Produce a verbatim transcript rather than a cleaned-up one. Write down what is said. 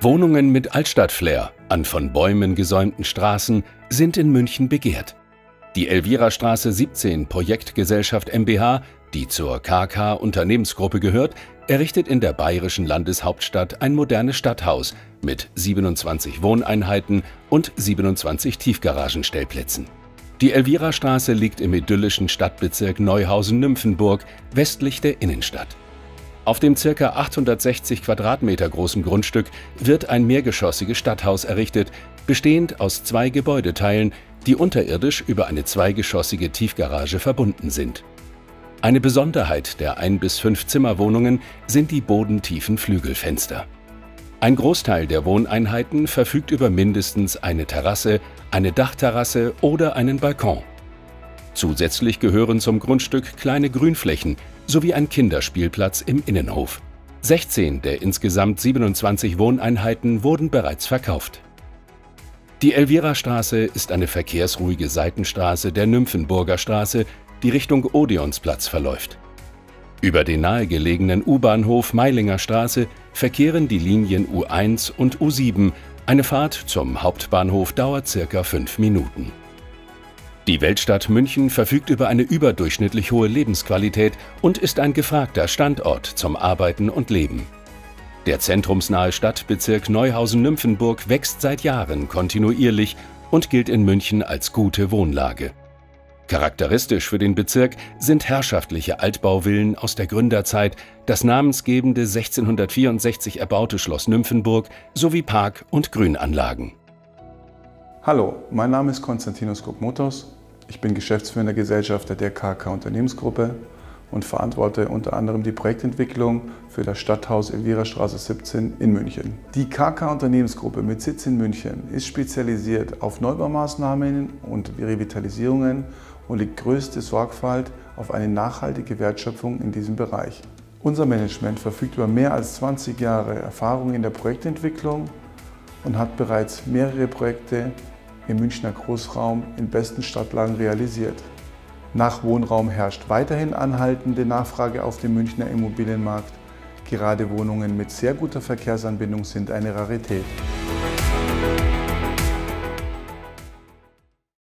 Wohnungen mit Altstadt-Flair an von Bäumen gesäumten Straßen sind in München begehrt. Die Elvirastraße siebzehn Projektgesellschaft mbH, die zur K K Unternehmensgruppe gehört, errichtet in der bayerischen Landeshauptstadt ein modernes Stadthaus mit siebenundzwanzig Wohneinheiten und siebenundzwanzig Tiefgaragenstellplätzen. Die Elvirastraße liegt im idyllischen Stadtbezirk Neuhausen-Nymphenburg westlich der Innenstadt. Auf dem ca. achthundertsechzig Quadratmeter großen Grundstück wird ein mehrgeschossiges Stadthaus errichtet, bestehend aus zwei Gebäudeteilen, die unterirdisch über eine zweigeschossige Tiefgarage verbunden sind. Eine Besonderheit der ein bis fünf Zimmerwohnungen sind die bodentiefen Flügelfenster. Ein Großteil der Wohneinheiten verfügt über mindestens eine Terrasse, eine Dachterrasse oder einen Balkon. Zusätzlich gehören zum Grundstück kleine Grünflächen sowie ein Kinderspielplatz im Innenhof. sechzehn der insgesamt siebenundzwanzig Wohneinheiten wurden bereits verkauft. Die Elvirastraße ist eine verkehrsruhige Seitenstraße der Nymphenburger Straße, die Richtung Odeonsplatz verläuft. Über den nahegelegenen U-Bahnhof Meilinger Straße verkehren die Linien U eins und U sieben. Eine Fahrt zum Hauptbahnhof dauert circa fünf Minuten. Die Weltstadt München verfügt über eine überdurchschnittlich hohe Lebensqualität und ist ein gefragter Standort zum Arbeiten und Leben. Der zentrumsnahe Stadtbezirk Neuhausen-Nymphenburg wächst seit Jahren kontinuierlich und gilt in München als gute Wohnlage. Charakteristisch für den Bezirk sind herrschaftliche Altbauvillen aus der Gründerzeit, das namensgebende sechzehnhundertvierundsechzig erbaute Schloss Nymphenburg sowie Park- und Grünanlagen. Hallo, mein Name ist Konstantinos Kokmotos. Ich bin geschäftsführender Gesellschafter der K K Unternehmensgruppe und verantworte unter anderem die Projektentwicklung für das Stadthaus Elvirastraße siebzehn in München. Die K K Unternehmensgruppe mit Sitz in München ist spezialisiert auf Neubaumaßnahmen und Revitalisierungen und legt größte Sorgfalt auf eine nachhaltige Wertschöpfung in diesem Bereich. Unser Management verfügt über mehr als zwanzig Jahre Erfahrung in der Projektentwicklung und hat bereits mehrere Projekte im Münchner Großraum in besten Stadtlagen realisiert. Nach Wohnraum herrscht weiterhin anhaltende Nachfrage auf dem Münchner Immobilienmarkt. Gerade Wohnungen mit sehr guter Verkehrsanbindung sind eine Rarität.